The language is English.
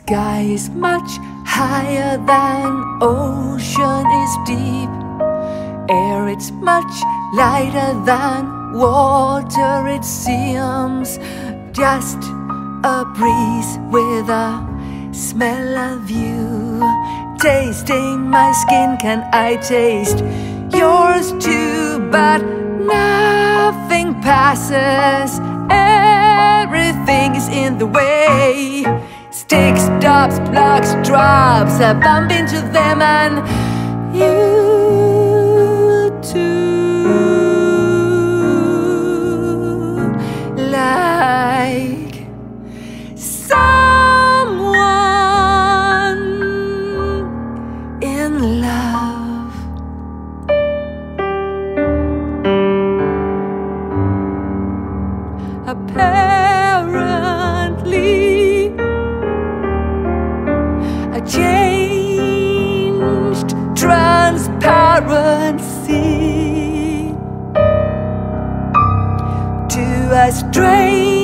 Sky is much higher than ocean is deep. Air, it's much lighter than water, it seems. Just a breeze with a smell of you. Tasting my skin, can I taste yours too? But nothing passes, everything is in the way. Sticks, stops, blocks, drops, I bump into them and you too. Like someone in love. Apparently a changed transparency to a strange